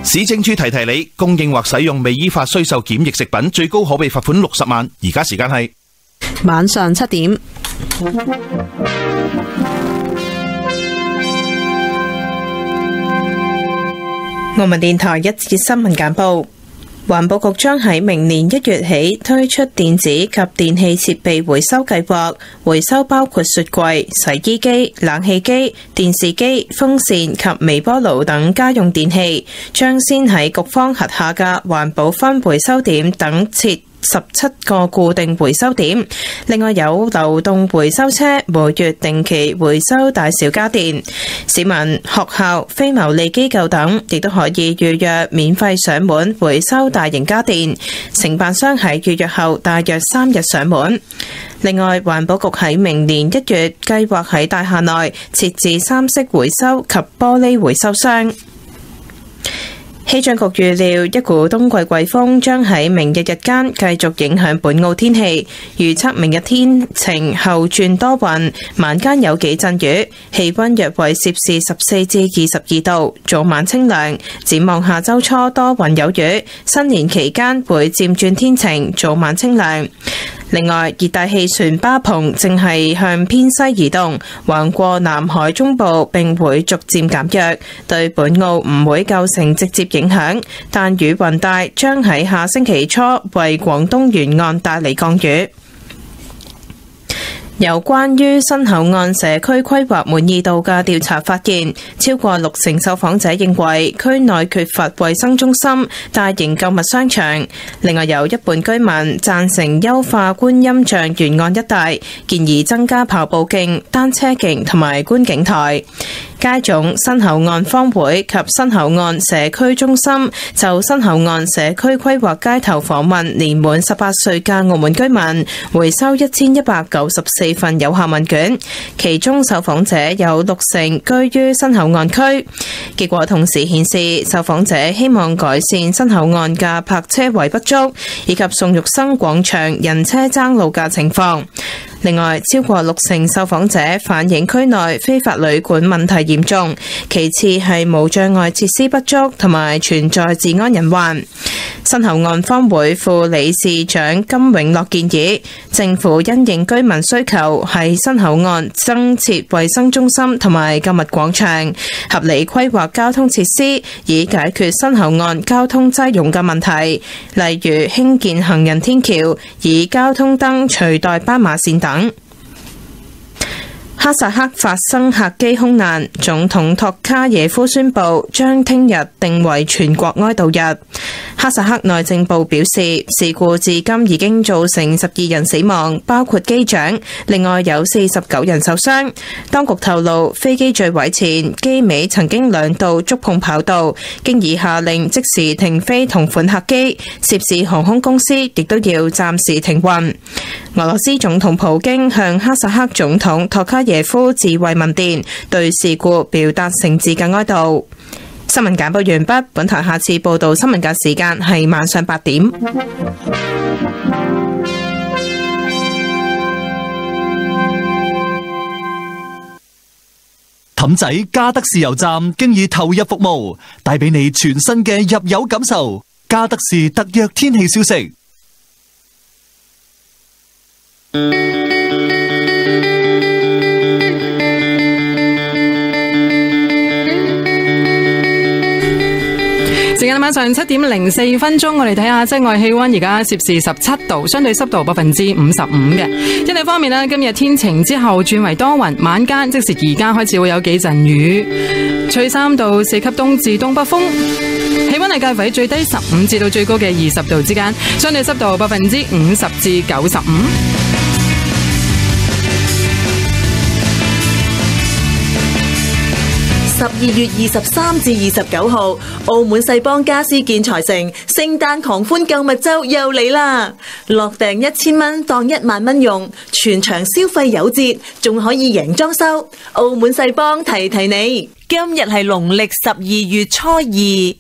市政處提提你，供應或使用未依法需售檢疫食品，最高可被罰款60萬。而家時間係晚上7點。澳門電台一節新聞簡報。環保局將喺明年1月起推出電子及電器設備回收計劃，回收包括雪櫃、洗衣機、冷氣機、電視機、風扇及微波爐等家用電器，將先喺局方轄下嘅環保分回收點等設17個固定回收點，另外有流動回收車每月定期回收大小家電。市民、學校、非牟利機構等亦都可以預約免費上門回收大型家電，承辦商喺預約後大約3日上門。另外，環保局喺明年1月計劃喺大廈內設置3式回收及玻璃回收箱。氣象局預料一股冬季季風將喺明日日間繼續影響本澳天氣，預測明日天晴後轉多雲，晚間有幾陣雨，氣溫約為攝氏14至22度，早晚清涼。展望下周初多雲有雨，新年期間會漸轉天晴，早晚清涼。另外，熱帶氣旋巴蓬正係向偏西移動，橫過南海中部並會逐漸減弱，對本澳唔會構成直接影響，但雨雲帶將喺下星期初為廣東沿岸帶嚟降雨。有關於新口岸社區規劃滿意度嘅調查發現，超過60%受訪者認為區內缺乏衛生中心、大型購物商場。另外有一半居民贊成優化觀音像沿岸一帶，建議增加跑步徑、單車徑同埋觀景台。街總、新口岸坊會及新口岸社區中心就新口岸社區規劃街頭訪問年滿18歲嘅澳門居民，回收1194份有效問卷，其中受訪者有60%居於新口岸區。結果同時顯示，受訪者希望改善新口岸嘅泊車位不足，以及宋玉生廣場人車爭路嘅情況。另外，超過60%受訪者反映區內非法旅館問題嚴重，其次係無障礙設施不足同埋存在治安隱患。新口岸坊會副理事長金永樂建議，政府因應居民需求，喺新口岸增設衛生中心同埋購物廣場，合理規劃交通設施，以解決新口岸交通擠擁嘅問題，例如興建行人天橋，以交通燈取代斑馬線等。哈薩克發生客機空難，總統托卡耶夫宣布將聽日定為全國哀悼日。哈薩克內政部表示，事故至今已經造成12人死亡，包括機長，另外有49人受傷。當局透露，飛機墜毀前，機尾曾經2度觸碰跑道，經已下令即時停飛同款客機，涉事航空公司亦都要暫時停運。俄羅斯總統普京向哈薩克總統托卡耶夫致慰問電，對事故表達誠摯嘅哀悼。新聞簡報完畢，本台下次報道新聞嘅時間係晚上8點。 氹仔嘉德豉油站經已投入服務，帶俾你全新嘅入油感受。嘉德士特約天氣消息。 時間晚上7點04分鐘，我哋睇下室外氣溫，而家攝氏17度，相對濕度55%嘅。天氣方面呢，今日天晴之後轉為多雲，晚間即是而家開始會有幾陣雨，吹3到4級東至東北風，氣溫係介乎喺最低15至到最高嘅20度之間，相對濕度50%至95%。 12月23至29號，澳門世邦家私建材城聖誕狂歡購物周又嚟啦！落訂1000蚊當1萬蚊用，全場消費有折，仲可以贏裝修。澳門世邦提提你，今日係農曆12月初2。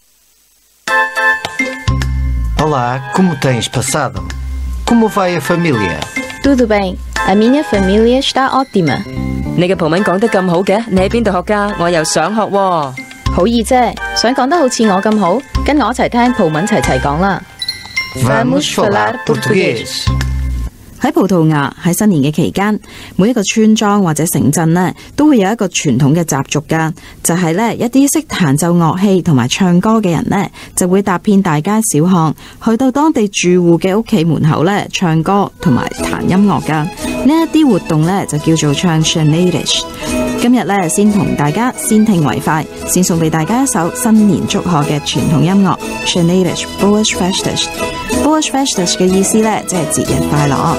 Olá, como tens passado? Como vai a família? Tudo bem, a minha família está ótima. 你嘅葡文講得咁好嘅，你喺邊度學㗎？我又想學喎。 好易啫，想講得好似我咁好，跟我一齊聽葡文齊齊講啦。 Vamos falar português。 喺葡萄牙喺新年嘅期間，每一個村莊或者城鎮呢，都會有一個傳統嘅習俗噶，就係呢一啲識彈奏樂器同埋唱歌嘅人呢，就會踏遍大街小巷，去到當地住戶嘅屋企門口呢，唱歌同埋彈音樂噶。呢一啲活動呢，就叫做唱 Chanadas。今日呢，先同大家先聽為快，先送俾大家一首新年祝賀嘅傳統音樂 Chanadas Boas Festas。Boas Festas 嘅意思呢，即係節日快樂。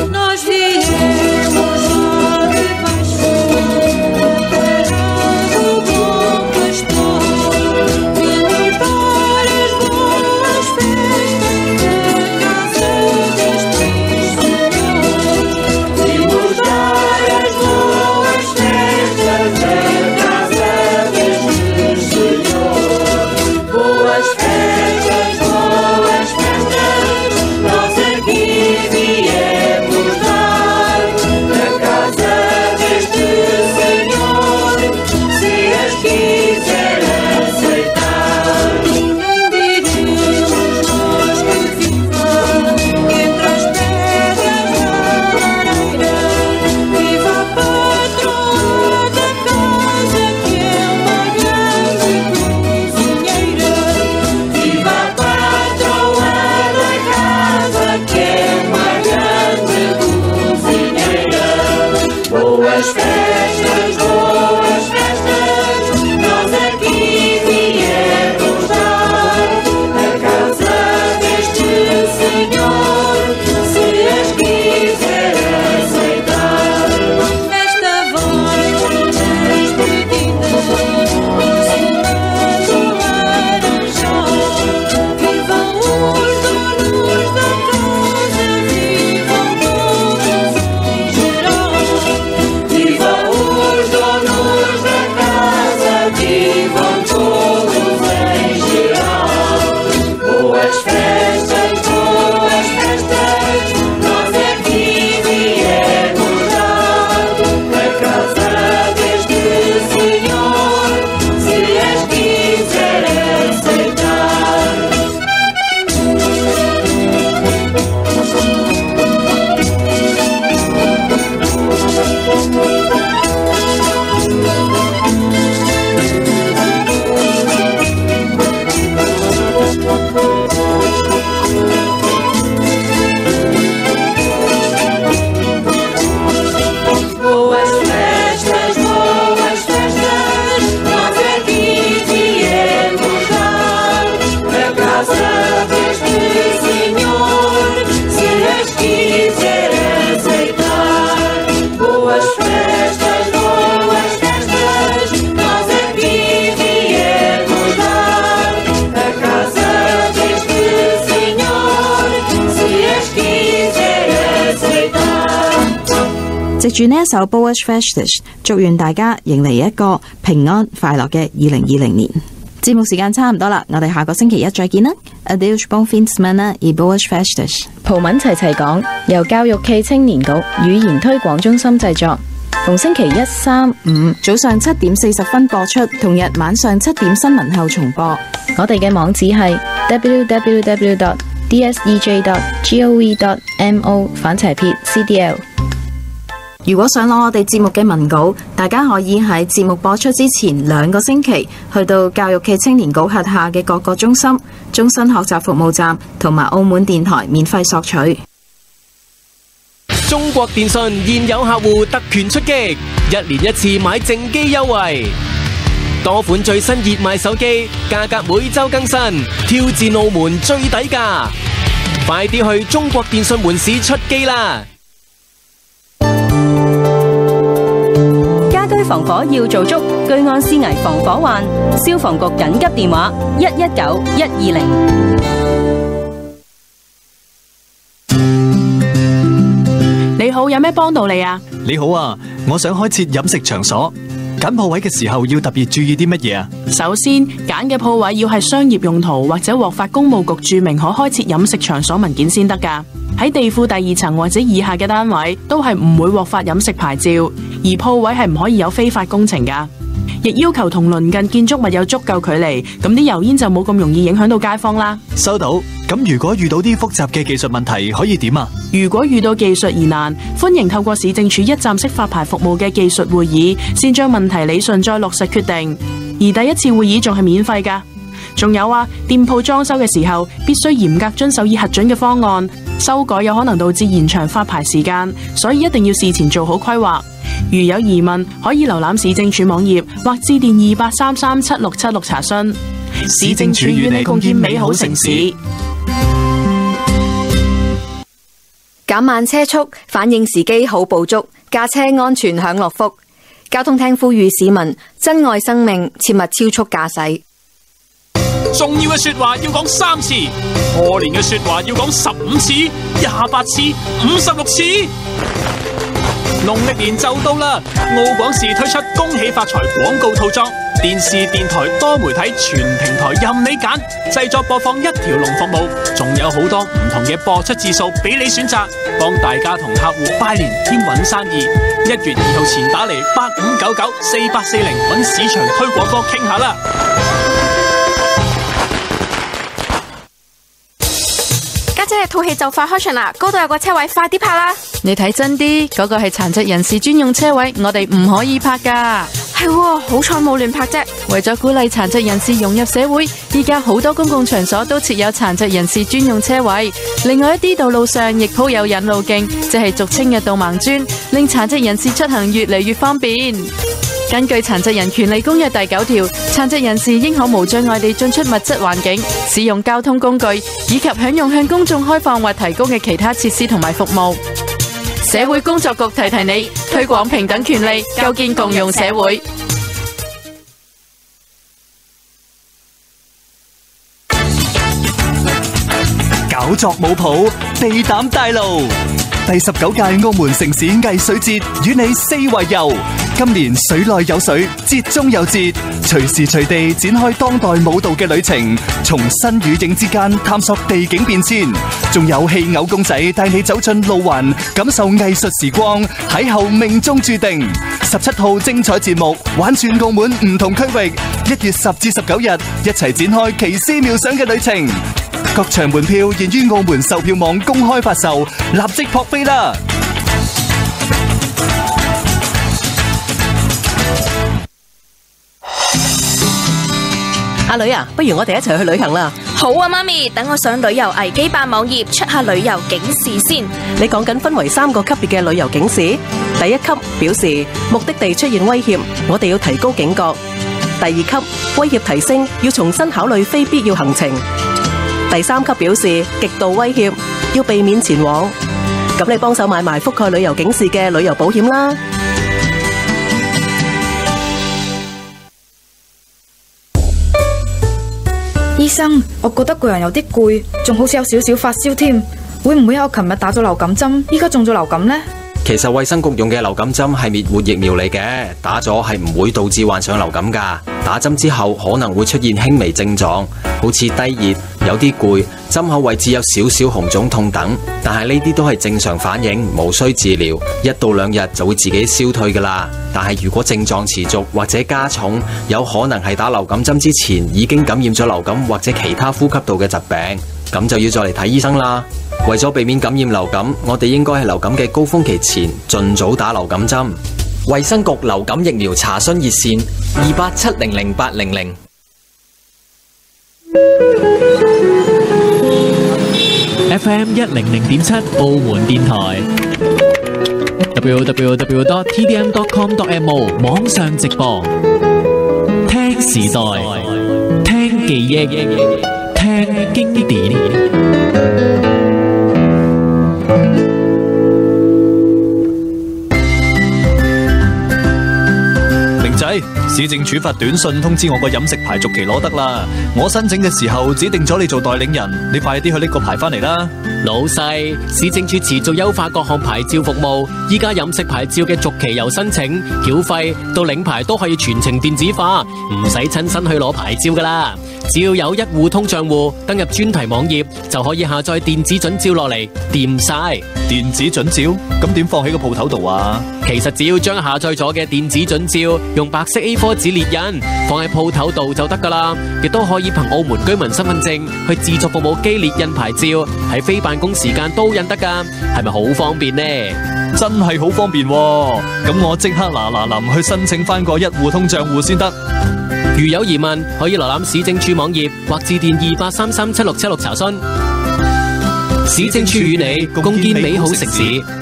藉住呢一首 Boas Festas， 祝願大家迎嚟一個平安快樂嘅2020年。節目時間差唔多啦，我哋下個星期一再見啦。Adeus bom fim de semana e boas festas。 葡文齊齊講，由教育暨青年局語言推廣中心製作，逢星期一、3、5 早上7點40分播出，同日晚上7點新聞後重播。 我哋嘅網址係 www.dsej.gov.mo/CDL。 如果想攞我哋節目嘅文稿，大家可以喺節目播出之前2個星期去到教育暨青年局轄下嘅各個中心、終身學習服務站同埋澳門電台免費索取。 中國電信現有客戶特權出擊，1年1次買淨機優惠，多款最新熱賣手機，價格每週更新，挑戰澳門最底價，快啲去中國電信門市出機啦！ 家居防火要做足，居安思危防火患。消防局緊急電話119-120。 你好，有咩幫到你啊？ 你好啊，我想開設飲食場所，揀鋪位嘅時候要特別注意啲乜嘢啊？ 首先，揀嘅鋪位要係商業用途或者獲發工務局註明可開設飲食場所文件先得㗎。喺地庫第2層或者以下嘅單位都係唔會獲發飲食牌照，而鋪位係唔可以有非法工程㗎。 亦要求同鄰近建築物有足夠距離，咁啲油煙就冇咁容易影響到街坊啦。 收到。咁如果遇到啲複雜嘅技術問題，可以點啊？ 如果遇到技術疑難，歡迎透過市政署一站式發牌服務嘅技術會議，先將問題理順再落實決定。而第一次會議仲係免費㗎。仲有啊，店鋪裝修嘅時候必須嚴格遵守已核准嘅方案，修改有可能導致延長發牌時間，所以一定要事前做好規劃。如有疑問，可以瀏覽市政署網頁或致電28337676查詢。市政署與你共建美好城市。 減慢車速，反應時機好捕捉，駕車安全享樂福。交通廳呼籲市民珍愛生命，切勿超速駕駛。 重要嘅說話要講3次，賀年嘅說話要講15次、28次、56次。農曆年就到啦，澳廣視推出恭喜發財廣告套裝，電視、電台、多媒體全平台任你揀，製作播放一條龍服務，仲有好多唔同嘅播出次數俾你選擇，幫大家同客戶拜年添搵生意。1月2號前打嚟85994840搵市場推廣科傾下啦。 家姐，套戲就快開場啦，嗰度有個車位，快啲拍啦！ 你睇真啲，嗰個係殘疾人士專用車位，我哋唔可以拍噶。 係喎，好彩冇亂拍啫。 為咗鼓勵殘疾人士融入社會，依家好多公共場所都設有殘疾人士專用車位。另外一啲道路上亦鋪有引路徑，即係俗稱嘅導盲磚，令殘疾人士出行越嚟越方便。根據《殘疾人權利公約》第9條，殘疾人士應可無障礙地進出物質環境、使用交通工具，以及享用向公眾開放或提供嘅其他設施同埋服務。社會工作局提提你，推廣平等權利，構建共融社會。 搞作冇譜，地膽大路。第19屆澳門城市藝術節與你四圍遊，今年水內有水，節中有節，隨時隨地展開當代舞蹈嘅旅程，從身與影之間探索地景變遷，仲有戲偶公仔帶你走進路環，感受藝術時光，邂逅命中注定。17號精彩節目，玩轉澳門唔同區域，1月10至19日，一齊展開奇思妙想嘅旅程。各場門票現於澳門售票網公開發售，立即撲飛啦！ 阿女啊，不如我哋一齊去旅行啦！ 好啊，媽咪，等我上旅遊危機辦網頁出下旅遊警示先。 你講緊分為3個級別嘅旅遊警示，第1級表示目的地出現威脅，我哋要提高警覺；第2級威脅提升，要重新考慮非必要行程；第3級表示極度威脅，要避免前往。咁你幫手買埋覆蓋旅遊警示嘅旅遊保險啦。 醫生，我覺得個人有啲攰，仲好似有少少發燒添，會唔會我琴日打咗流感針，依家中咗流感呢？ 其實衛生局用嘅流感針係滅活疫苗嚟嘅，打咗係唔會導致患上流感噶。打針之後可能會出現輕微症狀，好似低熱、有啲攰、針口位置有少少紅腫痛等，但係呢啲都係正常反應，無需治療，1到2日就會自己消退噶啦。但係如果症狀持續或者加重，有可能係打流感針之前已經感染咗流感或者其他呼吸道嘅疾病，咁就要再嚟睇醫生啦。為咗避免感染流感，我哋應該喺流感嘅高峰期前盡早打流感針。衛生局流感疫苗查詢熱線28700800。 FM 100.7澳門電台 www.tdm.com.mo 網上直播，聽時代，聽記憶，聽經典。 市政署發短信通知我個飲食牌續期攞得啦，我申請嘅時候指定咗你做代領人，你快啲去拎個牌翻嚟啦。 老細，市政署持續優化各項牌照服務，依家飲食牌照嘅續期由申請、繳費到領牌都可以全程電子化，唔使親身去攞牌照噶啦。只要有1戶通賬戶，登入專題網頁就可以下載電子準照落嚟，掂晒。 電子準照咁點放喺個鋪頭度啊？ 其實只要將下載咗嘅電子準照用白色 A4 紙列印，放喺鋪頭度就得噶啦。亦都可以憑澳門居民身份證去自助服務機列印牌照，喺非辦公時間都印得噶，係咪好方便呢？ 真係好方便喎！咁我即刻嗱臨去申請翻個一戶通賬戶先得。 如有疑問，可以瀏覽市政處網頁或致電28337676查詢。市政處與你共建美好城市。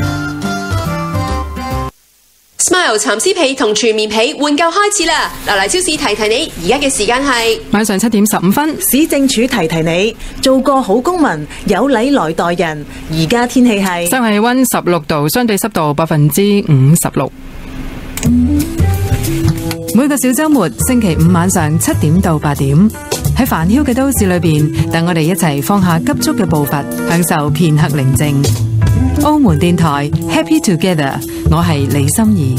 Smile 蠶絲被同全面被換購開始啦！流嚟超市提提你，而家嘅時間係晚上7點15分。 市政署提提你，做個好公民，有禮來待人。而家天氣係室外氣溫16度，相對濕度56%。每個小周末，星期五晚上7點到8點，喺煩囂嘅都市裏邊，等我哋一齊放下急促嘅步伐，享受片刻寧靜。澳門電台 Happy Together， 我係李心怡。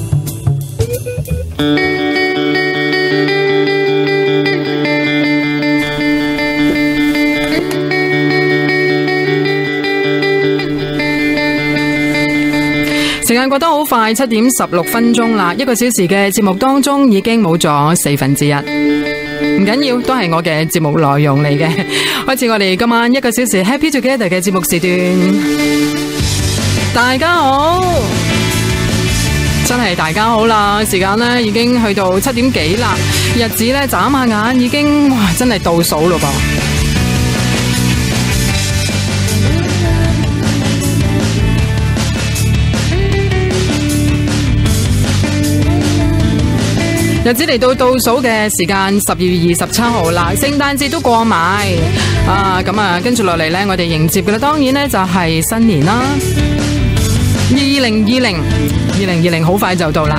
時間過得好快，7點16分鐘啦。1個小時嘅節目當中已經冇咗1/4。唔緊要，都係我嘅節目內容嚟嘅。開始我哋今晚1個小時 Happy Together 嘅節目時段。大家好，真係大家好啦！時間呢已經去到7點幾啦，日子呢眨下眼已經哇，真係倒數咯噃。日子嚟到倒數嘅時間，12月27號啦，聖誕節都過埋啊！咁啊，跟住落嚟呢，我哋迎接嘅咧，當然呢就係新年啦。2020好快就到啦，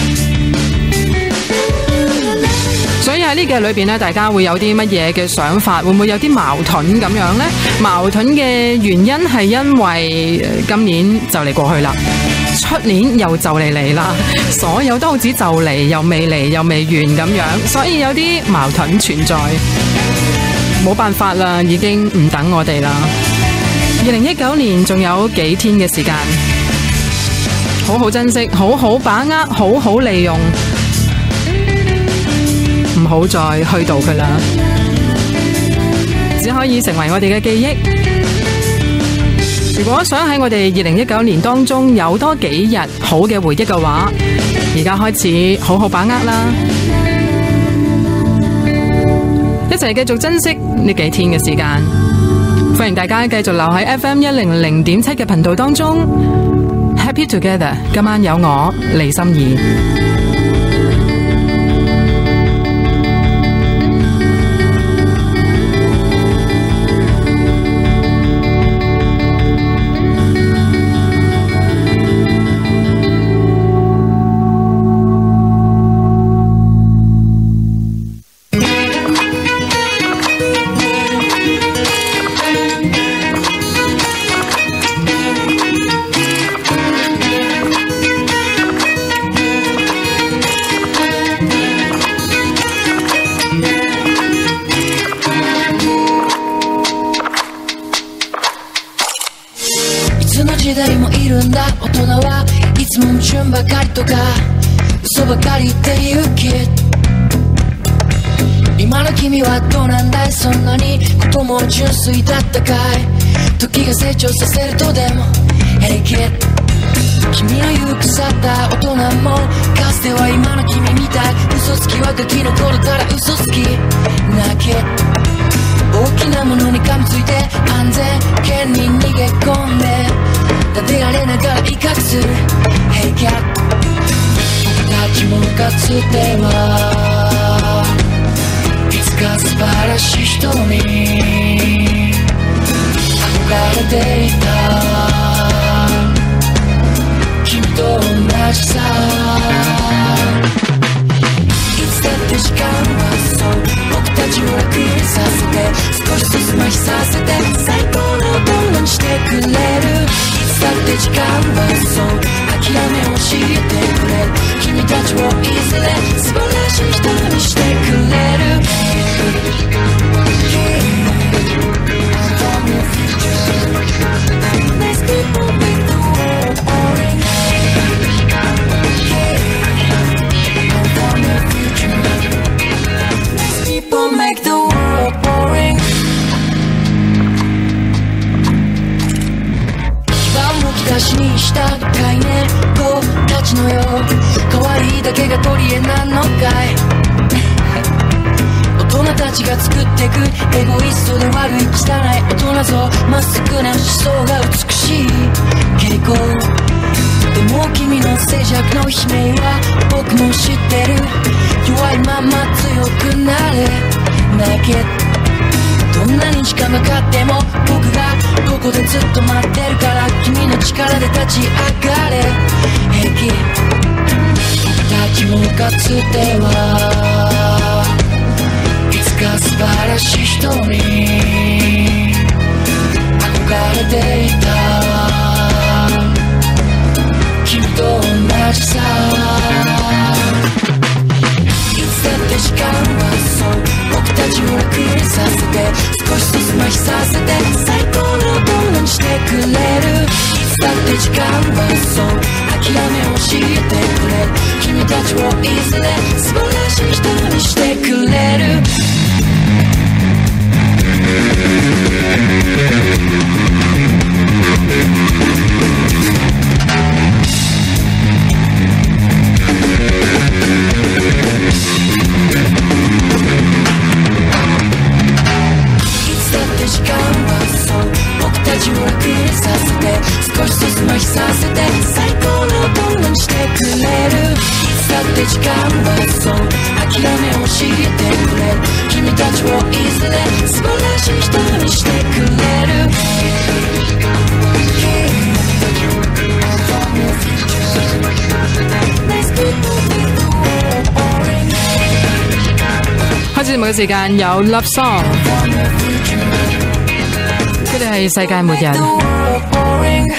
所以喺呢幾日裏邊呢，大家會有啲乜嘢嘅想法？會唔會有啲矛盾咁樣呢？矛盾嘅原因係因為今年就嚟過去啦，出年又就嚟啦，所有都好似就嚟又未嚟又未完咁樣，所以有啲矛盾存在，冇辦法啦，已經唔等我哋啦。2019年仲有幾天嘅時間，好好珍惜，好好把握，好好利用，唔好再虛度佢啦，只可以成為我哋嘅記憶。如果想喺我哋2019年當中有多幾日好嘅回憶嘅話，而家開始好好把握啦，一齊繼續珍惜呢幾天嘅時間。歡迎大家繼續留喺 FM 100.7嘅頻道當中 Happy Together， 今晚有我李心怡。 ばかりとか嘘ばかり言って言うけ今の君はどうなんだいそんなにことも純粋だったかい時が成長させるとでも平気君の言う腐った大人もかつては今の君みたい嘘つきはガキの頃から嘘つきなけ大きなものに噛みついて安全圏に逃げ込んで立てられながら威嚇する Hey cat 僕たちもかつてはいつか素晴らしい人に憧れていた君と同じさいつだって時間はそう僕たちを楽にさせて少しずつ麻痺させて最高の大人にしてくれるいつだって時間はそう諦めを教えてくれる君たちをいずれ素晴らしい人にしてくれる Let's keep on たちが作ってくエゴイストで悪い汚い大人ぞまっすぐな思想が美しい傾向でも君の静寂の悲鳴は僕も知ってる弱いまま強くなれだけどんなに時間がかかっても僕がここでずっと待ってるから君の力で立ち上がれ平気僕たちもかつてはいつか素晴らしい人に憧れていた君と同じさいつだって時間はそう僕たちを楽にさせて少しずつ麻痺させて最高のものにしてくれるいつだって時間はそう諦めを教えてくれ君たちをいずれ素晴らしい人にしてくれる時間はそう僕たちを楽にさせて少しずつ麻痺させて最高のものにしてくれるいつだって時間はそう諦めを教えてくれ君たちをいずれ素晴らしい人にしてくれる開始節目嘅時間有 Love Song， 佢哋係世界末日。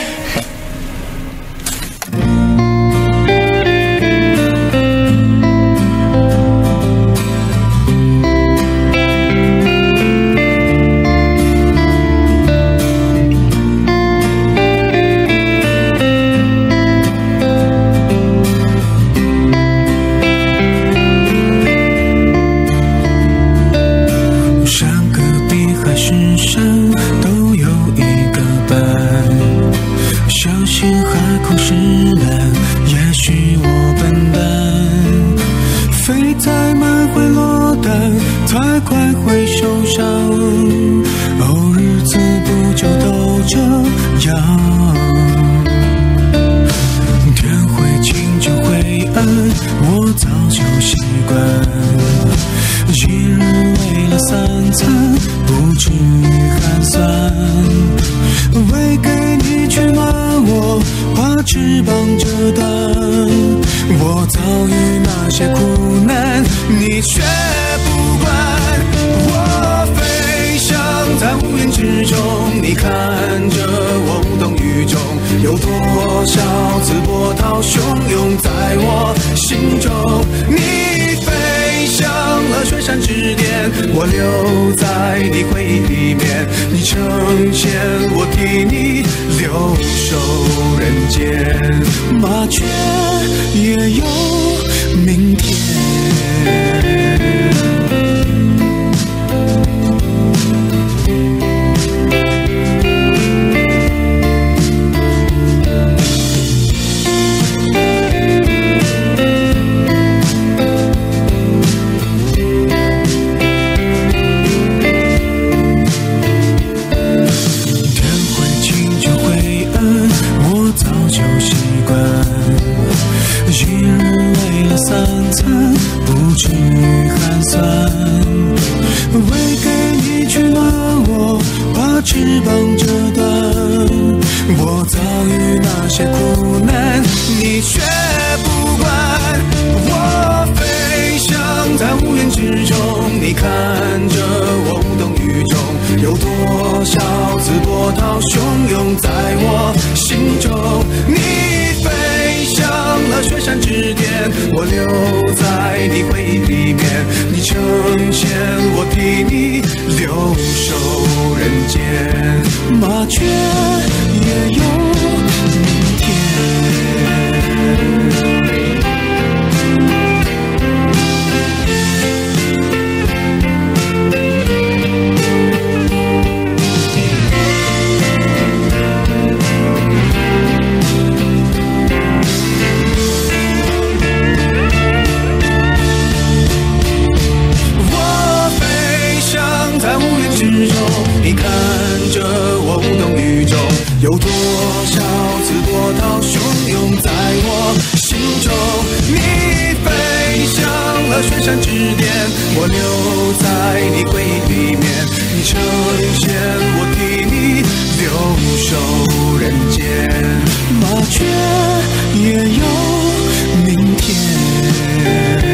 肉，你看着我无动于衷，有多少次波涛汹涌在我心中，你飞向了雪山之巅，我留在你回忆里面，你呈现我替你留守人间，麻雀也有明天。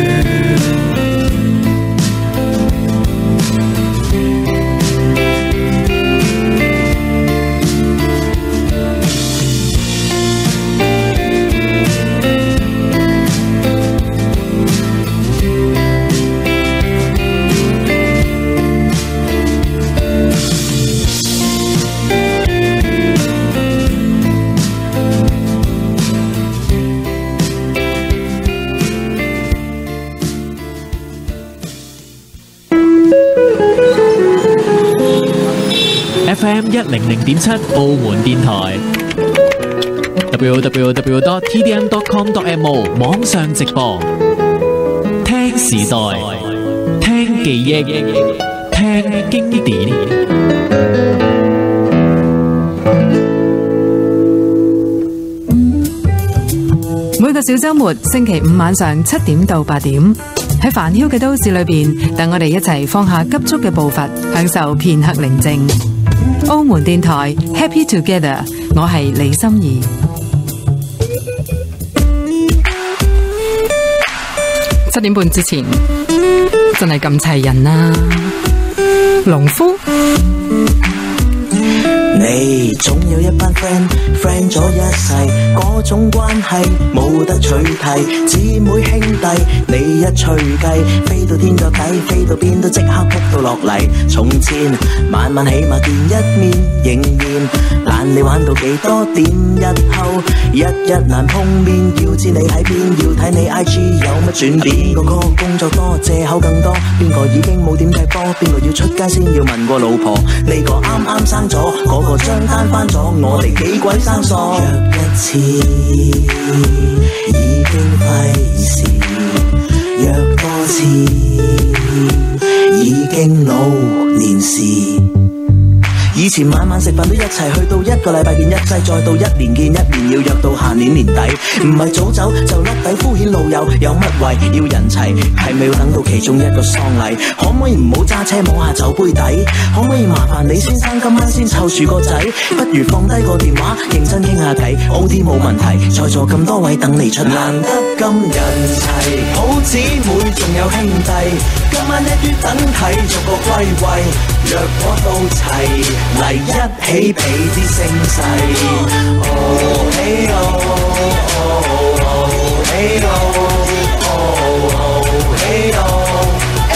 FM 100.7澳門電台 www.tdm.com.mo 網上直播，聽時代，聽記憶，聽經典。 每個小周末，星期五晚上7點到8點，喺煩囂嘅都市裏邊，等我哋一齊放下急速嘅步伐，享受片刻寧靜。澳門電台 Happy Together， 我係李心怡。7點半之前真係咁齊人啊！農夫， 你總有一班 friend 咗一世，嗰種關係冇得取替，姊妹兄弟你一吹雞，飛到天腳底，飛到邊都即刻撲到落嚟。從前晚晚起碼見一面，仍然懶你玩到幾多點，日後日日難碰面，要知你喺邊，要睇你 IG 有乜轉變。邊個工作多，借口更多，邊個已經冇點睇波，邊個要出街先要問過老婆，呢個啱啱生咗，嗰個張單翻咗，我哋幾鬼生疏。約一次已經費事，約多次已經老年時。以前晚晚食飯都一齊，去到1個禮拜見一劑，再到1年見一面，要約到下年年底。唔係早走就甩底，敷衍老友有乜謂？要人齊係咪要等到其中一個喪禮？可唔可以唔好揸車摸下酒杯底？可唔可以麻煩你先生今晚先湊住個仔？不如放低個電話，認真傾下偈。OT 冇問題，在座咁多位等你出。難得咁人齊，好姊妹仲有兄弟，今晚一於等睇，逐個歸位，若果到齊。嚟一起俾啲聲勢，哦嘿哦，哦嘿哦，哦嘿哦，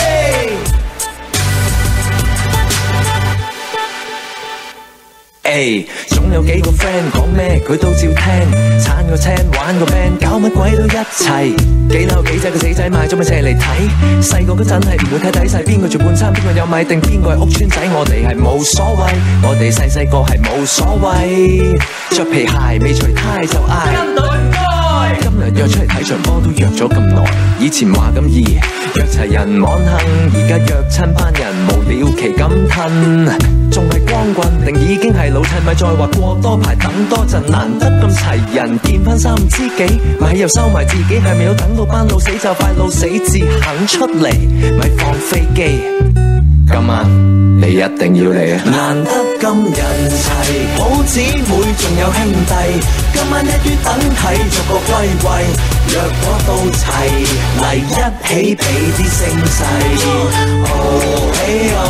總有幾個 friend 講咩佢都照聽，撐個青玩個 band，搞乜鬼都一齊。幾樓幾仔個死仔買咗咪借嚟睇，細個嗰陣係唔會睇底細，邊個做半餐邊個有米定邊個係屋村仔，我哋係冇所謂，我哋細個係冇所謂，着皮鞋未除呔就嗌。今日約出嚟睇場波都約咗咁耐，以前話咁易約齊人網幸，而家約親班人無了期咁褪，仲係光棍定已經係老襯？咪再話過多排等多陣，難得咁齊人見翻3知己，咪又收埋自己，係咪要等到班老死就快老死至肯出嚟？咪放飛機，今晚你一定要嚟啊！難得咁人齊，好姊妹仲有兄弟，今晚一於等睇，逐個歸位，若果到齊，嚟一起俾啲聲勢，哦嘿哦，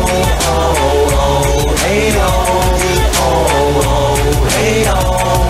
哦嘿哦，哦嘿哦，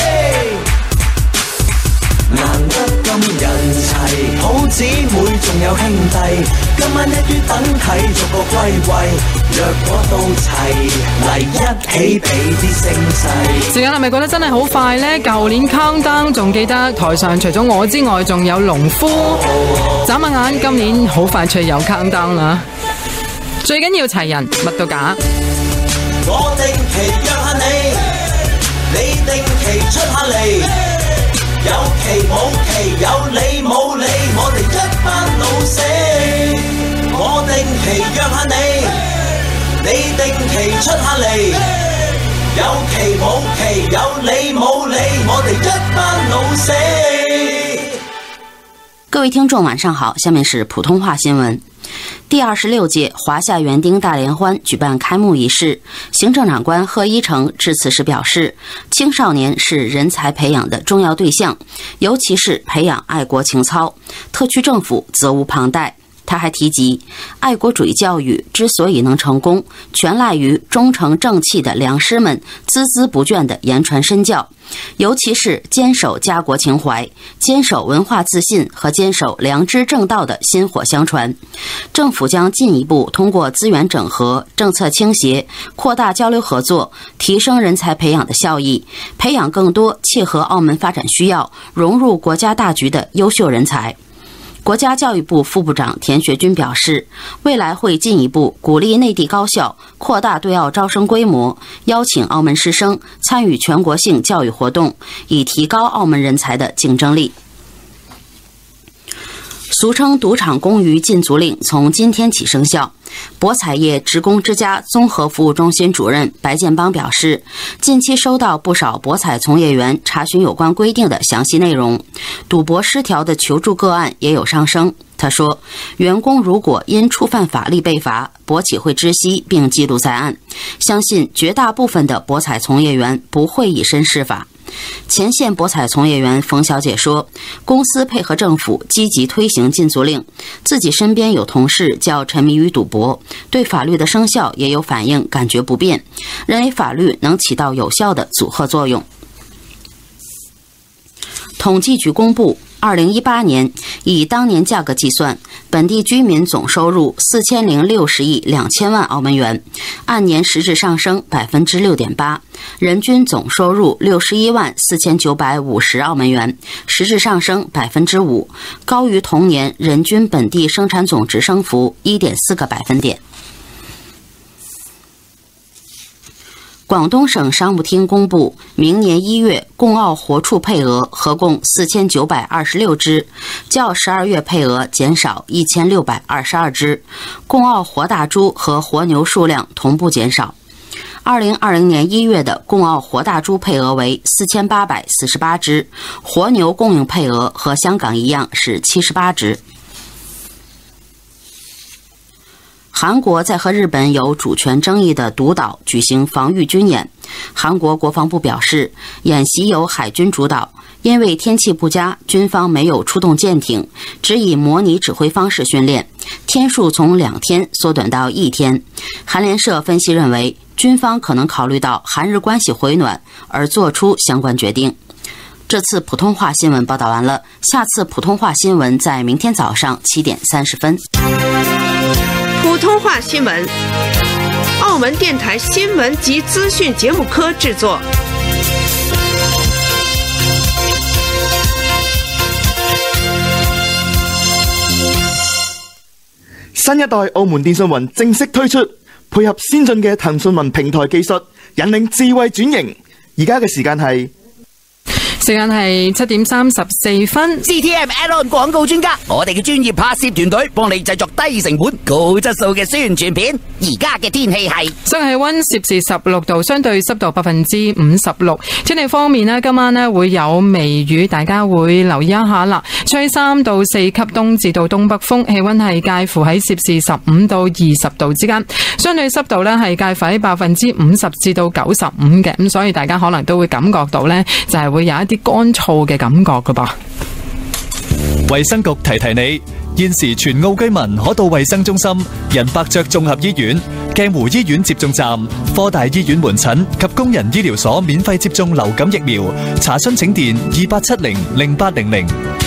難得咁人齊，好姊妹仲有兄弟，今晚一於等睇，逐個歸位，若果到齊，嚟一起俾啲聲勢。 時間係咪覺得真係好快呢？舊年 countdown 仲記得台上除咗我之外，仲有農夫。眨下眼，今年好快脆有 countdown 啦。最緊要齊人，乜都假。 我定期約下你，你定期出下嚟。有期冇期，有理冇理，我哋一班老死。我定期約下你，你下嚟。有期冇期，有理冇理，我哋一班老死。 各位听众晚上好，下面是普通话新闻。第26届华夏园丁大联欢举办开幕仪式，行政长官贺一诚致辞时表示，青少年是人才培养的重要对象，尤其是培养爱国情操，特区政府责无旁贷。他还提及，爱国主义教育之所以能成功，全赖于忠诚正气的良师们孜孜不倦地言传身教，尤其是坚守家国情怀、坚守文化自信和坚守良知正道的薪火相传。政府将进一步通过资源整合、政策倾斜、扩大交流合作，提升人才培养的效益，培养更多切合澳门发展需要、融入国家大局的优秀人才。国家教育部副部长田学军表示，未来会进一步鼓励内地高校扩大对澳招生规模，邀请澳门师生参与全国性教育活动，以提高澳门人才的竞争力。俗称赌场公余禁足令从今天起生效。博彩业职工之家综合服务中心主任白建邦表示，近期收到不少博彩从业员查询有关规定的详细内容，赌博失调的求助个案也有上升。他说，员工如果因触犯法律被罚，博企会知悉并记录在案，相信绝大部分的博彩从业员不会以身试法。前线博彩从业员冯小姐说，公司配合政府积极推行禁足令，自己身边有同事较沉迷于赌博，对法律的生效也有反应，感觉不便，认为法律能起到有效的阻吓作用。统计局公布2018年以当年价格计算，本地居民总收入4060亿2000万澳门元，按年实质上升6.8%，人均总收入61万4950澳门元，实质上升5%，高于同年人均本地生产总值升幅1.4个百分点。广东省商务厅公布，明年1月供澳活畜配额合共4926只，较12月配额减少1622只，供澳活大猪和活牛数量同步减少。2020年1月的供澳活大猪配额为4848只，活牛供应配额和香港一样是78只。韩国在和日本有主权争议的独岛举行防御军演。韩国国防部表示，演习由海军主导，因为天气不佳，军方没有出动舰艇，只以模拟指挥方式训练，天数从2天缩短到1天。韩联社分析认为，军方可能考虑到韩日关系回暖而做出相关决定。这次普通话新闻报道完了，下次普通话新闻在明天早上7点30分。 普通话新闻，澳门电台新闻及资讯节目科制作。 新一代澳門電訊雲正式推出，配合先進嘅騰訊雲平台技術，引領智慧轉型。而家嘅時間係 7點34分。 CTM Add-on 廣告專家，我哋嘅專業拍攝團隊幫你製作低成本、高質素嘅宣傳片。而家嘅天氣係室氣溫攝氏16度，相對濕度56%。天氣方面呢，今晚呢會有微雨，大家會留意一下啦。吹3到4級東至到東北風，氣溫係介乎喺攝氏15到20度之間，相對濕度呢係介乎喺50%至到95嘅，咁所以大家可能都會感覺到呢，就係會有一啲乾燥嘅感覺噶噃。 衛生局提提你，現時全澳居民可到衛生中心、仁伯爵綜合醫院、鏡湖醫院接種站、科大醫院門診及工人醫療所免費接種流感疫苗。查詢請電28700800。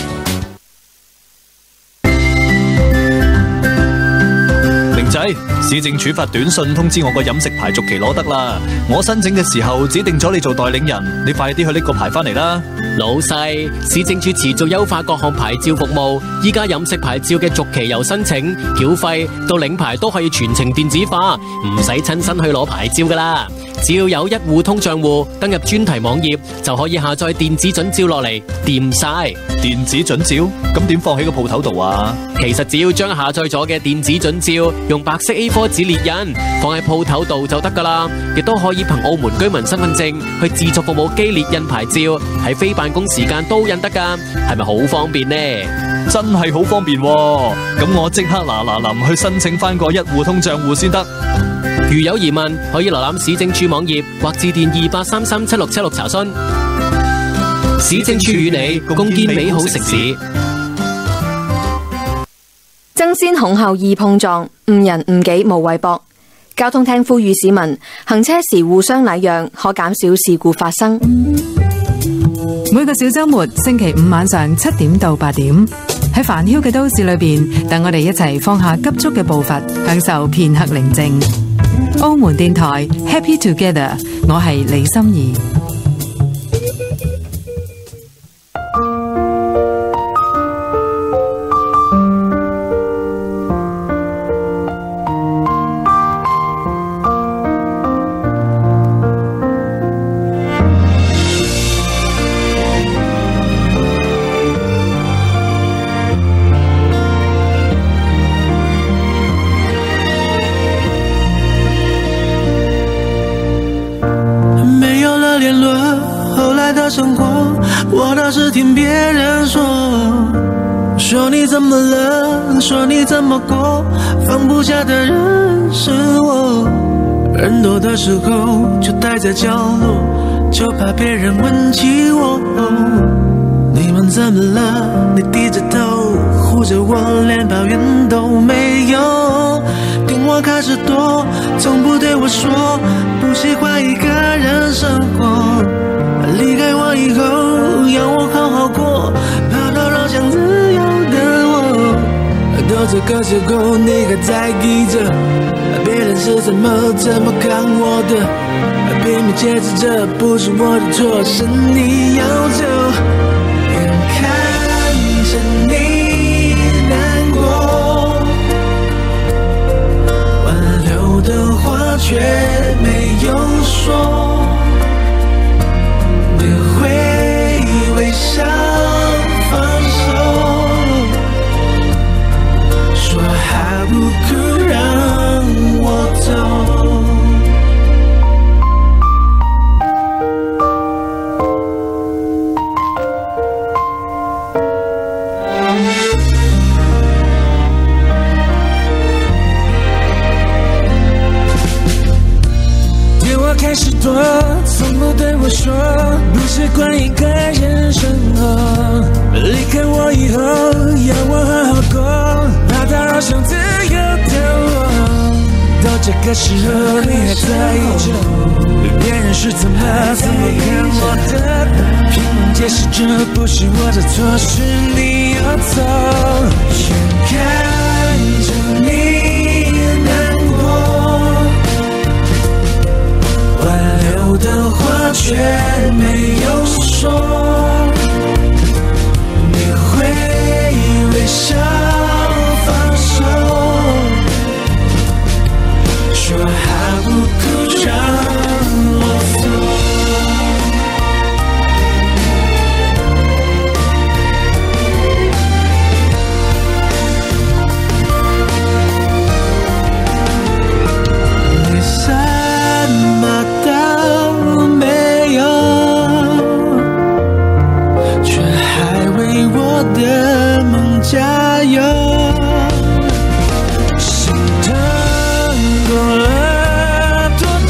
仔，市政署發短信通知我個飲食牌續期攞得啦。我申請嘅時候指定咗你做代領人，你快啲去拎個牌翻嚟啦。 老細，市政署持續優化各項牌照服務，依家飲食牌照嘅續期由申請、繳費到領牌都可以全程電子化，唔使親身去攞牌照噶啦。 只要有一戶通賬戶，登入專題網頁就可以下載電子準照落嚟，掂晒。 電子準照咁點放喺個鋪頭度啊？ 其實只要將下載咗嘅電子準照用白色 A4 紙列印，放喺鋪頭度就得噶啦。亦都可以憑澳門居民身份證去自助服務機列印牌照，喺非辦公時間都印得噶，係咪好方便呢？ 真係好方便喎！咁我即刻嗱臨去申請翻個一戶通賬戶先得。 如有疑問，可以瀏覽市政處網頁或致電28337676查詢。市政處與你共建美好城市。 爭先恐後易碰撞，誤人誤己無謂搏。交通廳呼籲市民行車時互相禮讓，可減少事故發生。 每個小週末，星期五晚上7點到8點，喺煩囂嘅都市裏邊，等我哋一齊放下急促嘅步伐，享受片刻寧靜。澳門電台 Happy Together， 我係李心怡。 生活，我倒是听别人说，说你怎么了，说你怎么过，放不下的人是我。人多的时候就待在角落，就怕别人问起我。你们怎么了？你低着头护着我，连抱怨都没有。电话开始多，从不对我说不喜欢一个人生活。离开我以后，要我好好过，跑到老想自由的我。到这个时候，你还在意着别人是怎么看我的，拼命解释这不是我的错，是你要走。眼看着你难过，挽留的话却没有说。微笑放手，说还不够让我走。电话开始多，从不对我说不习惯一个人生活。离开我以后，要我好好过，怕打扰想自由的我。到这个时候，你还在意着别人是怎么看我的，拼命解释这不是我的错，是你要走。眼看着你难过，挽留的话却没有说，你会微笑放手，说还不够让我走。你什么都没有，却还为我的梦加油。心疼过了多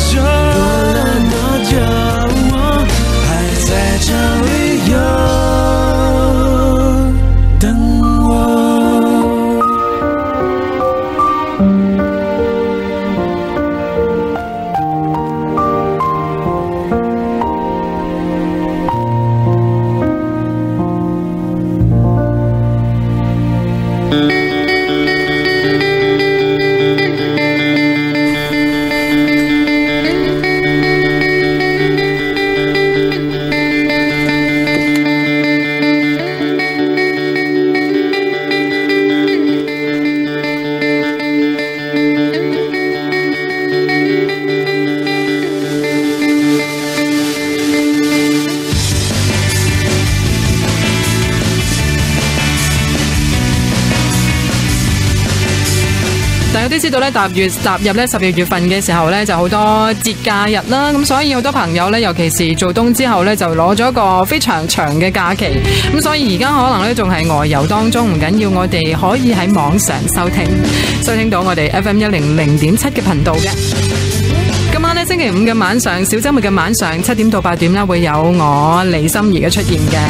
都知道咧，踏入咧10月份嘅時候咧，就好多節假日啦。咁所以好多朋友咧，尤其是做冬之後咧，就攞咗個非常長嘅假期。咁所以而家可能咧仲係外遊當中，唔緊要，我哋可以喺網上收聽到我哋 FM100.7 嘅頻道嘅。今晚咧星期五嘅晚上，小周末嘅晚上7點到8點啦，會有我李心怡嘅出現嘅。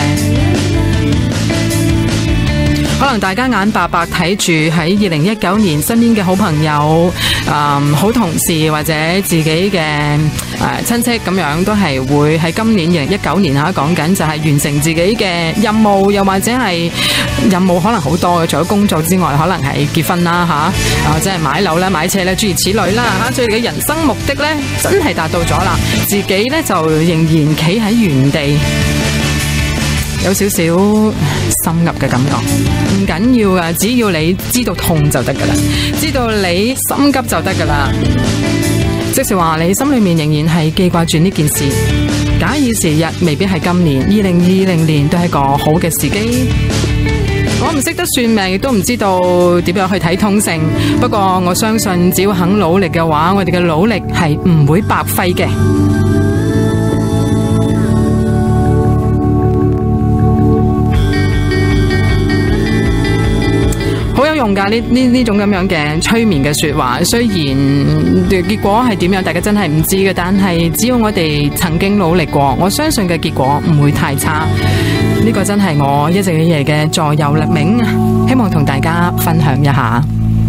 可能大家眼白白睇住喺2019年身邊嘅好朋友、好同事或者自己嘅親戚咁樣，都係會喺今年2019年講緊就係完成自己嘅任務，又或者係任務可能好多嘅，除咗工作之外，可能係結婚啦或者係買樓啦、買車啦，諸如此類啦所以你嘅人生目的呢，真係達到咗啦，自己呢，就仍然企喺原地。有少少心噏嘅感覺，唔緊要噶，只要你知道痛就得噶啦，知道你心急就得噶啦。即是話你心裏面仍然係記掛住呢件事，假以時日，未必係今年2020年都係個好嘅時機。我唔識得算命，亦都唔知道點樣去睇通勝。不過我相信，只要肯努力嘅話，我哋嘅努力係唔會白費嘅。好有用噶呢種咁樣嘅催眠嘅說話，雖然結果係點樣，大家真係唔知嘅，但係只要我哋曾經努力過，我相信嘅結果唔會太差。呢個真係我一直以嚟嘅座右銘，希望同大家分享一下。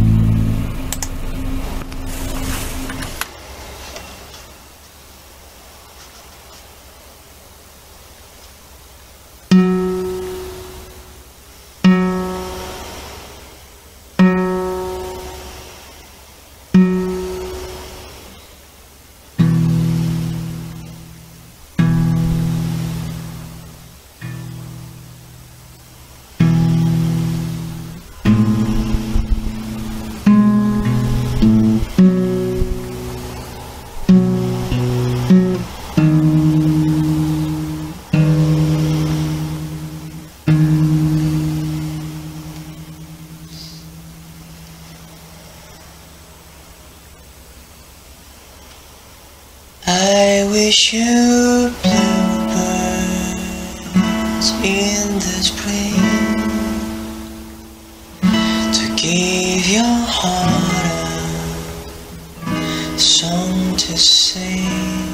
I wish you bluebirds in the spring to give your heart a song to sing,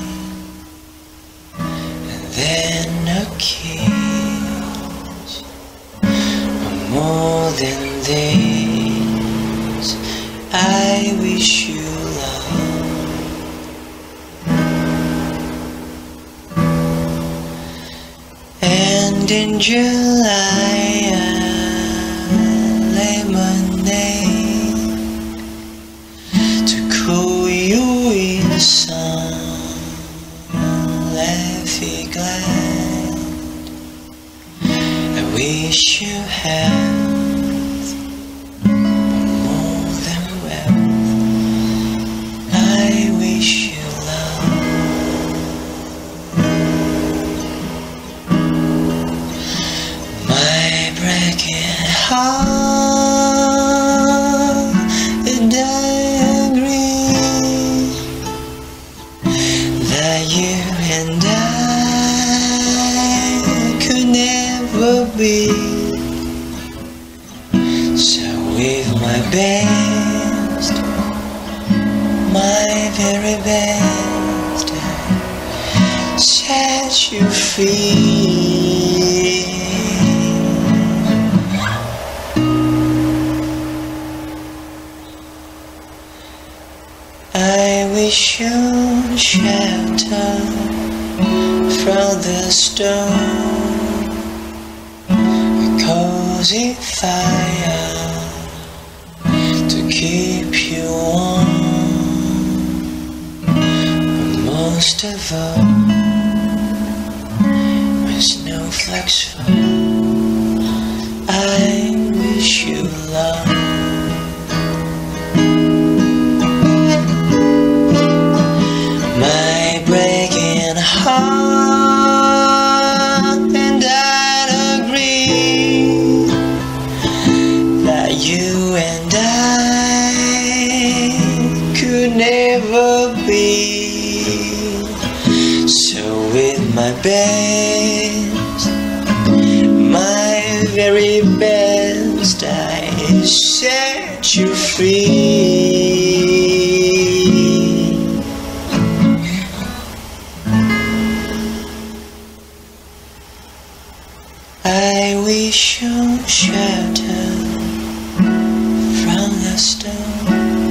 and then a kiss, but more than this, I wish you love. And in July, a lemonade to cool you in the sun, laughing glad. I wish you health, more than wealth. I wish you love. Breaking heart, and I agree that you and I could never be. So with my best, my very best, set you free. I wish you shelter from the storm, a cozy fire to keep you warm, but most of all, when snowflakes fall, I wish you love. My breaking heart, and I'd agree that you and I ever be. So with my best, my very best, I set you free. I wish you shelter from the storm,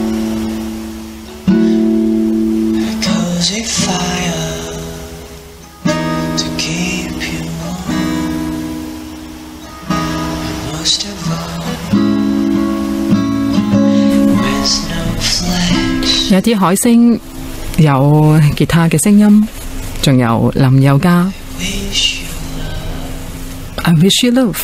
a cozy fire to keep you warm, and most of all, with no flex. 有啲海星，有吉他嘅聲音，仲有林宥嘉。I wish you love。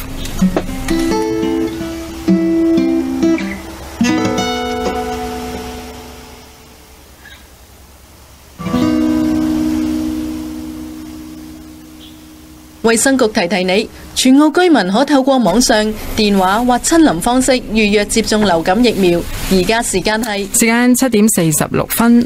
衛生局提提你，全澳居民可透過網上、電話或親臨方式預約接種流感疫苗。而家時間係 7:46。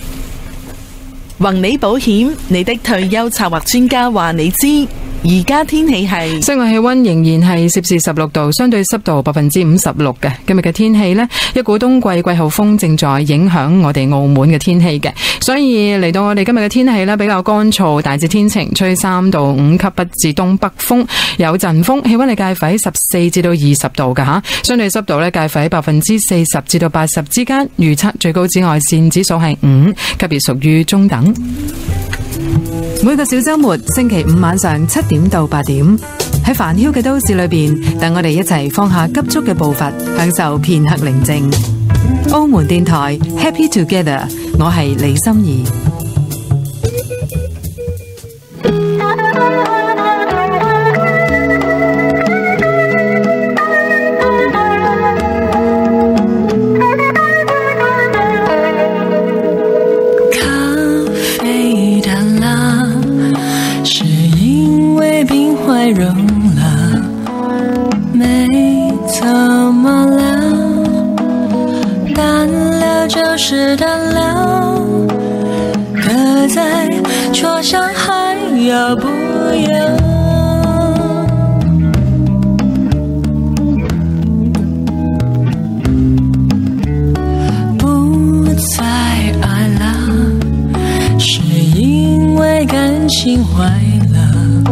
宏利保險，你的退休策劃專家話你知。而家天氣係室外氣溫仍然係攝氏16度，相對濕度56%嘅。今日嘅天氣呢，一股冬季季候風正在影響我哋澳門嘅天氣嘅，所以嚟到我哋今日嘅天氣呢，比較乾燥，大致天晴，吹3到5級北至東北風，有陣風，氣溫係介乎喺14至到20度嘅吓，相對濕度呢，介乎喺40%至到80%之間，預測最高紫外線指數係5，級別屬於中等。每個小周末，星期五晚上7點到8點，喺煩囂嘅都市裏邊，等我哋一齊放下急促嘅步伐，享受片刻寧靜。澳門電台 Happy Together， 我係李心怡。 融了，没怎么了，淡了就是淡了，搁在桌上还要不要？不再爱了，是因为感情坏了。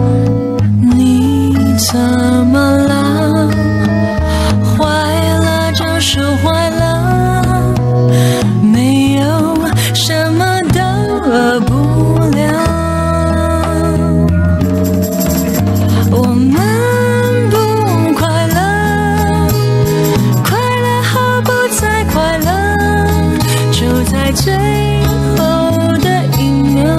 怎么了？坏了就是坏了，没有什么大不了。我们不快乐，快乐和不再快乐，就在最后的一秒。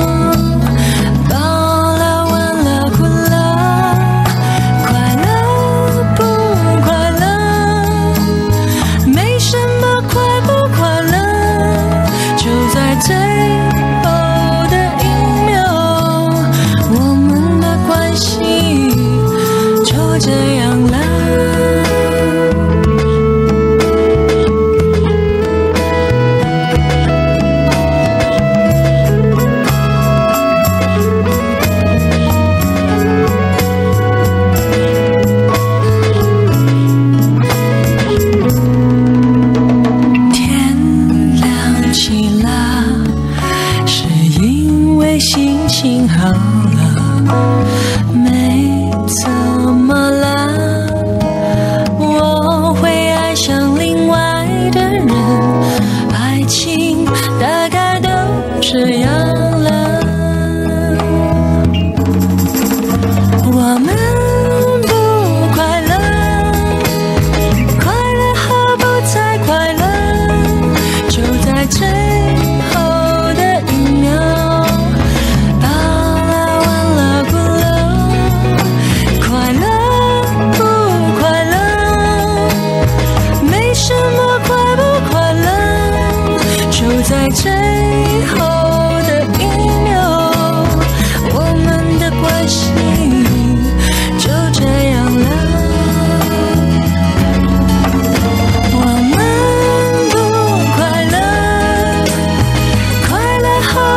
在最后的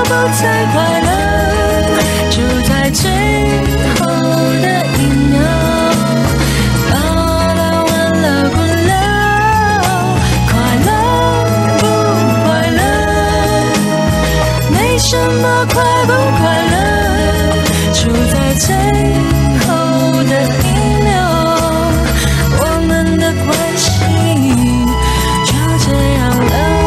不再快乐，就在最后的一秒，把它忘了过了，快乐不快乐，没什么快不快乐，就在最后的一秒，我们的关系就这样了。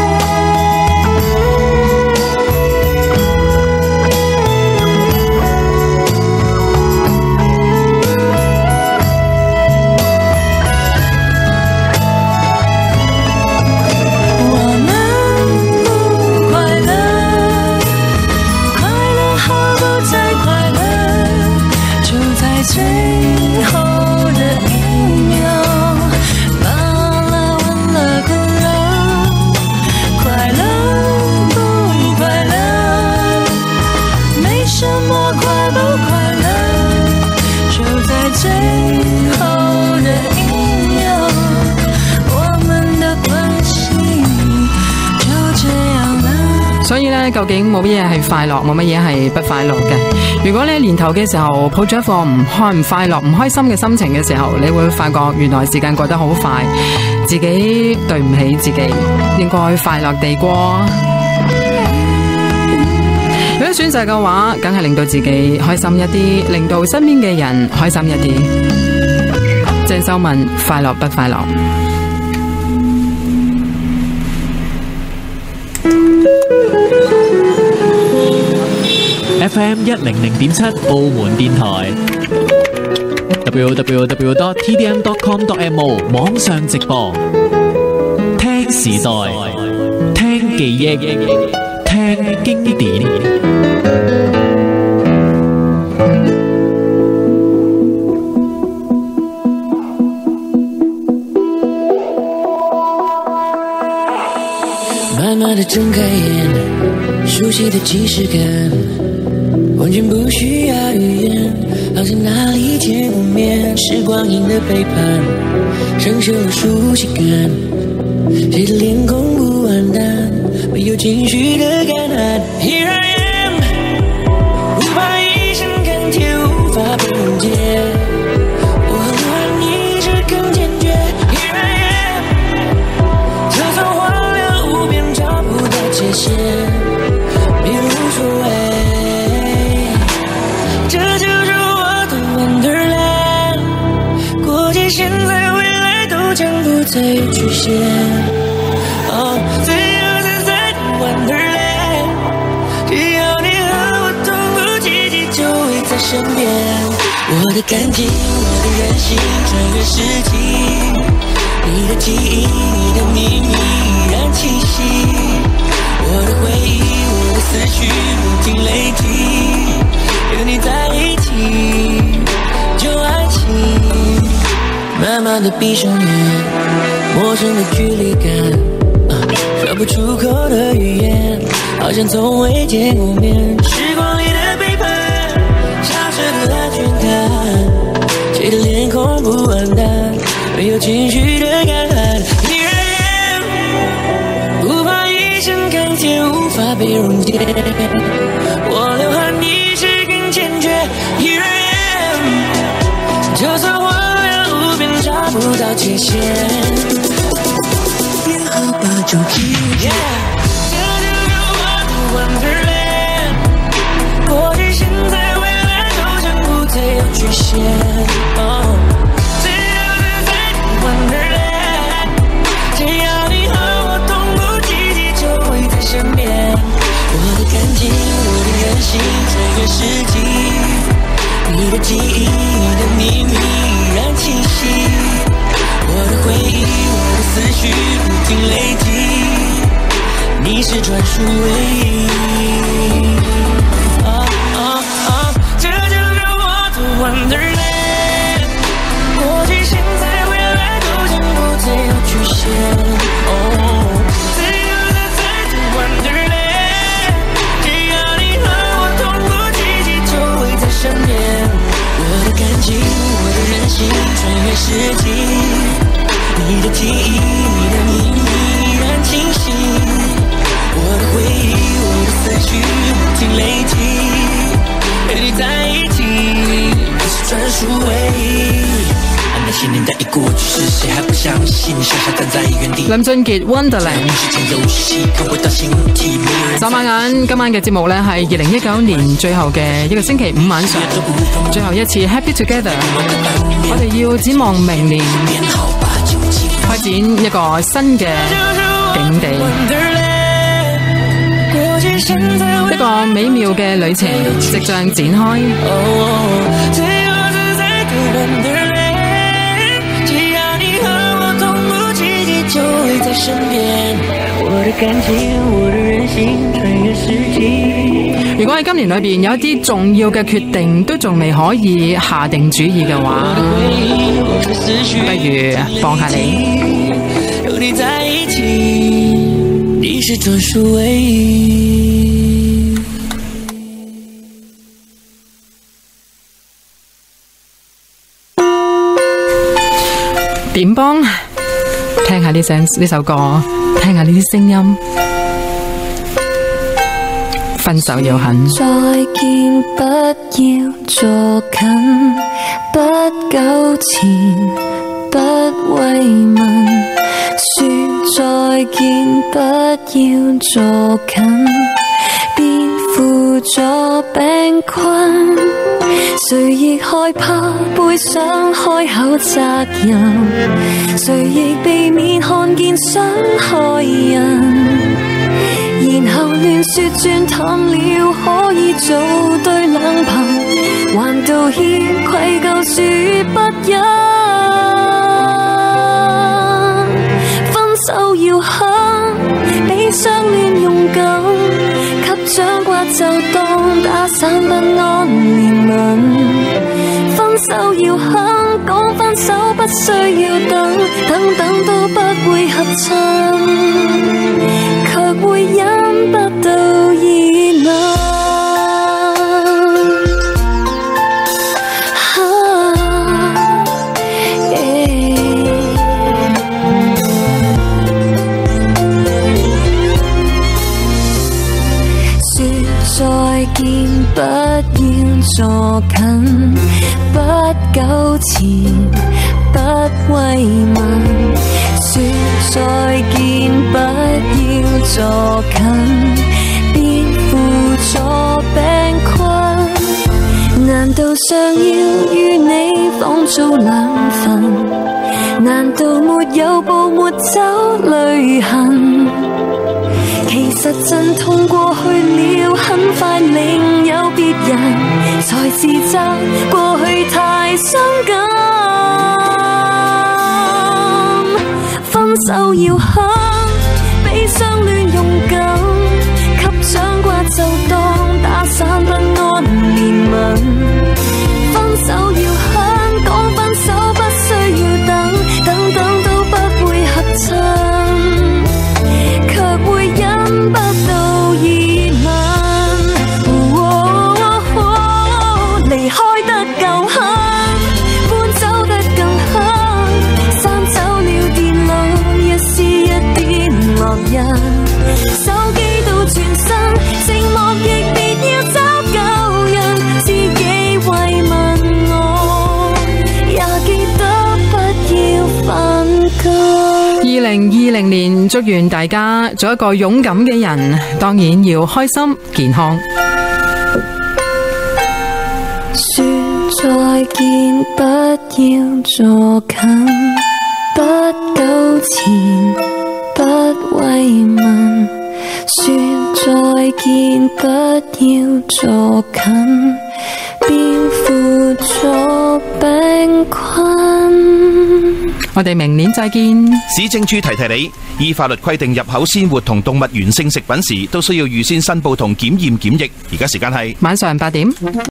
最後的一秒，把它忘了過了，快樂不快樂，沒什麼快不快樂，就在最後的一秒，我們的關係就這樣了。 所以咧，究竟冇乜嘢係快樂，冇乜嘢係不快樂嘅。如果你年頭嘅時候抱住一顆唔快樂、唔開心嘅心情嘅時候，你會發覺原來時間過得好快，自己對唔起自己，應該快樂地過。如果選擇嘅話，梗係令到自己開心一啲，令到身邊嘅人開心一啲。鄭秀文，快樂不快樂 FM 100.7澳門電台 www.tdm.com.mo 網上直播，聽時代，聽記憶，聽經典。 慢慢地睜開眼，熟悉的即視感，完全不需要語言，好像哪裡見過面。時光陰的背叛，生鏽了熟悉感，誰的臉孔不完蛋，沒有情緒的乾旱。Here I am， 無法一聲哽咽，無法被溶解，我和你是更堅決。Here I am， 就算荒涼無邊，找不到界限，別無所謂。這就是我的 Wonderland， 過去、現在、未來都將不再有局限。哦，最後自在的 Wonderland， 只要你和我同步奇蹟，就會在身邊。我的感情，我的任性，穿越世紀，你的記憶，你的秘密依然清晰。我的回憶，我的思緒不停累積。跟你在一起，就愛情。慢慢的閉上眼，陌生的距離感，說不出口的語言，好像從未見過面。時光裡的背叛，消失的安全感，誰的臉孔不完蛋，沒有情緒的乾旱。Here I am， 不怕一聲哽咽，無法被溶解，我留下你是Here I am， 就算荒涼無邊，找不到界限，別和把酒體驗。這就是我的 Wonderland， 過去、現在、未來都將不再有局限。哦，最後自在的 Wonderland， 只要你和我同步奇蹟，就會在身邊。我的感情，我的任性，穿越世紀。你的記憶，你的秘密依然清晰。我的回憶，我的思緒不停累積。你是專屬唯一。這就是我的 Wonderland， 過去、現在、未來都將不再有局限。自由自在的 Wonderland， 只要你和我同步奇蹟，就會在身邊。我的感情，我的任性，穿越世紀，你的記憶，你的秘密依然清晰。我的回憶，我的思緒谁还不相信？傻傻站在原地。 林俊傑 Wonderland。眨下眼，今晚嘅節目呢係2019年最後嘅一個星期五晚上，最後一次 Happy Together。我哋要展望明年，開展一個新嘅境地，一個美妙嘅旅程即將展開。 就會在身邊，我的感情，我的任性，穿越世紀。 如果喺今年裏邊有一啲重要嘅決定都仲未可以下定主意嘅話，不如放下你。 有你在一起，你是專屬唯一。 點幫？聽下呢首歌，聽下呢啲聲音。分手要狠。 再見，不要坐近，不糾纏，不慰問。說再見，不要坐近，便輔助病困。誰亦害怕背上開口責任，誰亦避免看見傷害人，然後亂說轉淡了，可以做對兩憑，還道歉愧疚說不忍。分手要狠，比相戀勇敢，給掌摑就當打散不安憐憫。分手要狠，講分手不需要等，等等都不會合襯，卻會忍不到熱吻。再見，不要坐近，不糾纏，不慰問。說再見，不要坐近，便輔助病困。難道尚要與你仿造兩份？難道沒有步沒走旅行？其實陣痛過去了，很快另有別人，才自責過去太傷感。分手要狠，比相戀勇敢，給掌摑就當打散不安憐憫。分手要狠，講分手不需要等，等等都不會合襯，卻會忍不到熱吻。離開得夠狠，搬走得更狠，刪走了電腦，一絲一點烙印，手機到全身，寂寞亦別要找舊人，自己慰問我，也記得不要犯禁。 2020年，祝願大家做一個勇敢嘅人，當然要開心健康。 說再見，不要坐近，不糾纏，不慰問。說再見，不要坐近，便輔助病困。 我哋明年再見。 市政處提提你，依法律規定入口鮮活同動物原性食品時，都需要預先申報同檢驗檢疫。而家時間係晚上8點。